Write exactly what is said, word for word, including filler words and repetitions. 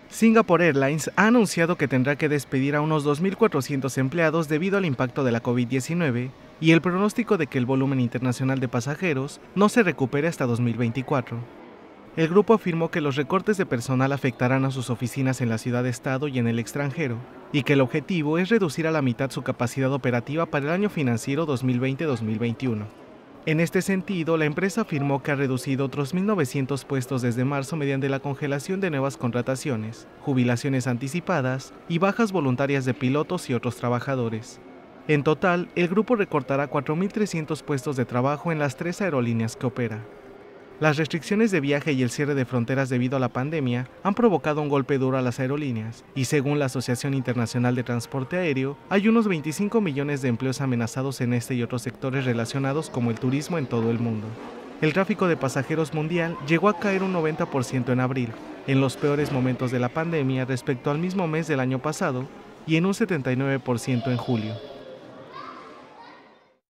Singapore Airlines ha anunciado que tendrá que despedir a unos dos mil cuatrocientos empleados debido al impacto de la COVID diecinueve y el pronóstico de que el volumen internacional de pasajeros no se recupere hasta dos mil veinticuatro. El grupo afirmó que los recortes de personal afectarán a sus oficinas en la ciudad-estado y en el extranjero, y que el objetivo es reducir a la mitad su capacidad operativa para el año financiero dos mil veinte dos mil veintiuno. En este sentido, la empresa afirmó que ha reducido otros mil novecientos puestos desde marzo mediante la congelación de nuevas contrataciones, jubilaciones anticipadas y bajas voluntarias de pilotos y otros trabajadores. En total, el grupo recortará cuatro mil trescientos puestos de trabajo en las tres aerolíneas que opera. Las restricciones de viaje y el cierre de fronteras debido a la pandemia han provocado un golpe duro a las aerolíneas, y según la Asociación Internacional de Transporte Aéreo, hay unos veinticinco millones de empleos amenazados en este y otros sectores relacionados como el turismo en todo el mundo. El tráfico de pasajeros mundial llegó a caer un noventa por ciento en abril, en los peores momentos de la pandemia respecto al mismo mes del año pasado, y en un setenta y nueve por ciento en julio.